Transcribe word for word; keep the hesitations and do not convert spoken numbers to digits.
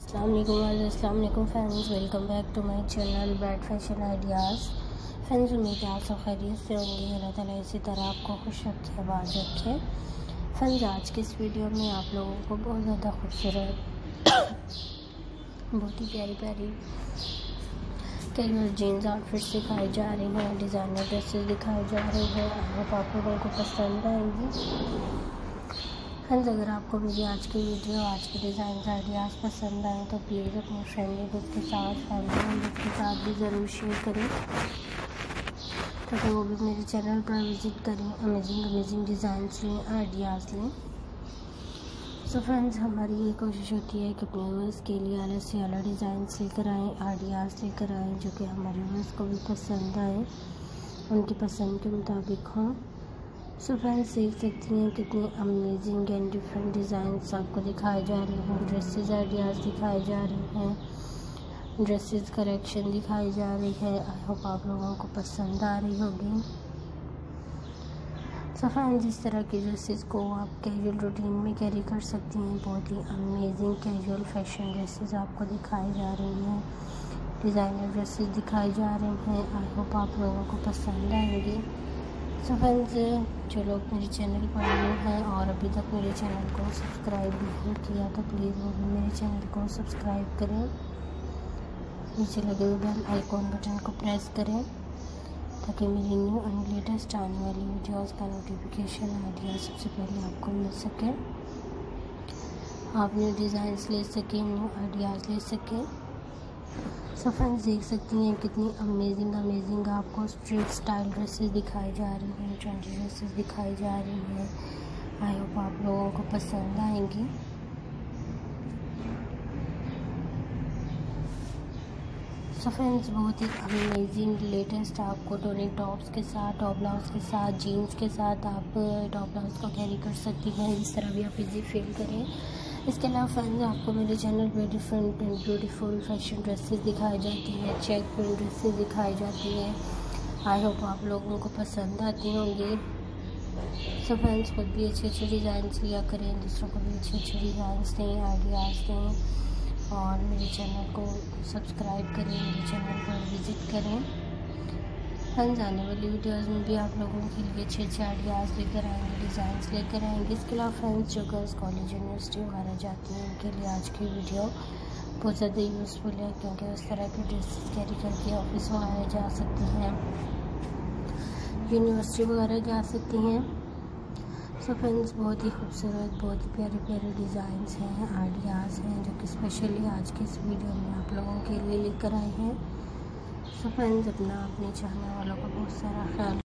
अस्सलाम वालेकुम friends, welcome back to my channel bright fashion ideas. Friends, उम्मीद है आप सब खैरियत से होंगे। अल्लाह ताला इसी तरह आपको खुश रखे, आबाद रखे। फ्रेंड्स, आज की इस वीडियो में आप लोगों को बहुत ज़्यादा खूबसूरत बहुत ही प्यारी प्यारी कैजुअल जीन्स आउटफिट्स दिखाई जा रही हैं, डिज़ाइनर ड्रेसेस दिखाई जा रही हैं। आई होप आप लोगों को पसंद आएंगी। फ्रेंड्स, अगर आपको मेरी आज की वीडियो, आज के डिज़ाइन आइडियाज़ पसंद आए तो प्लीज़ अपने फ्रेंड ग्रुप के साथ, फैमिली मेम्बर्स के साथ भी ज़रूर शेयर करें ताकि वो भी मेरे चैनल पर विज़िट करें, अमेजिंग अमेजिंग डिज़ाइंस लें, आइडियाज़ लें। सो फ्रेंड्स, हमारी ये कोशिश होती है कि अपने व्यूअर्स के लिए अलग से अलग डिज़ाइंस लेकर आएँ, आइडियाज़ लेकर आएँ जो कि हमारे व्यूअर्स को भी पसंद आए, उनकी पसंद के मुताबिक हों। सो फ्रेंड्स, देख सकती हैं कितनी अमेजिंग एंड डिफरेंट डिज़ाइंस आपको दिखाए जा रहे हैं। ड्रेसेस आइडियाज़ दिखाए जा रहे हैं, ड्रेसेस कलेक्शन दिखाई जा रही है। आई होप आप लोगों को पसंद आ रही होगी। सो फ्रेंड्स, इस तरह के ड्रेसेस को आप कैजुअल रूटीन में कैरी कर सकती हैं। बहुत ही अमेजिंग कैजुअल फैशन ड्रेसेस आपको दिखाई जा रही हैं, डिज़ाइनर ड्रेसेस दिखाई जा रही हैं। आई होप आप लोगों को पसंद आएंगी। सो फ्रेंड्स, जो लोग मेरे चैनल पर न्यू हैं और अभी तक मेरे चैनल को सब्सक्राइब नहीं किया तो प्लीज़ वो भी मेरे चैनल को सब्सक्राइब करें। नीचे लगे हुए बेल आइकॉन बटन को प्रेस करें ताकि मेरी न्यू एंड लेटेस्ट आने वाली वीडियोस का नोटिफिकेशन आइडिया सबसे पहले आपको मिल सके, आप न्यू डिज़ाइंस ले सकें, न्यू आइडियाज़ ले सकें। सो फ्रेंड्स, देख सकती हैं कितनी अमेजिंग अमेजिंग आपको स्ट्रीट स्टाइल ड्रेसेस दिखाई जा रही हैं, ट्रेंडी ड्रेसेस दिखाई जा रही हैं। आई होप आप लोगों को पसंद आएंगी। सो फ्रेंड्स, बहुत ही अमेजिंग लेटेस्ट आपको टोनिक टॉप्स के साथ, टॉप ब्लाउज के साथ, जीन्स के साथ आप टॉप ब्लाउज को कैरी कर सकती हैं, जिस तरह भी आप इजी फील करें। इसके अलावा फ्रेंड्स, आपको मेरे चैनल पे different and beautiful fashion dresses दिखाई जाती हैं, चेक प्रिंट ड्रेसेस दिखाई जाती हैं। आई होप आप लोगों को पसंद आती होंगी। सो फ्रेंड्स, खुद भी अच्छे अच्छे डिज़ाइंस लिया करें, दूसरों को भी अच्छे अच्छे डिज़ाइंस दें, आइडियाज़ दें और मेरे चैनल को सब्सक्राइब करें, मेरे चैनल पर विज़िट करें। फ्रेंड्स, आने वाली वीडियोज़ में भी आप लोगों के लिए अच्छे अच्छे आइडियाज़ लेकर आएंगे, डिज़ाइंस लेकर आएंगे। इसके अलावा फ्रेंड्स, जो गर्ल्स कॉलेज यूनिवर्सिटी वगैरह जाती हैं उनके लिए आज की वीडियो बहुत ज़्यादा यूज़फुल है, क्योंकि उस तरह के ड्रेसेस कैरी करके ऑफिस वगैरह जा सकती हैं, यूनिवर्सिटी वगैरह जा सकती हैं। सो फ्रेंड्स, बहुत ही खूबसूरत, बहुत ही प्यारे प्यारे डिज़ाइंस हैं, आइडियाज़ हैं जो कि स्पेशली आज के इस वीडियो में आप लोगों के लिए लेकर आए हैं। सो फ्रेंड्स, अपना अपने चाहने वालों को बहुत सारा ख्याल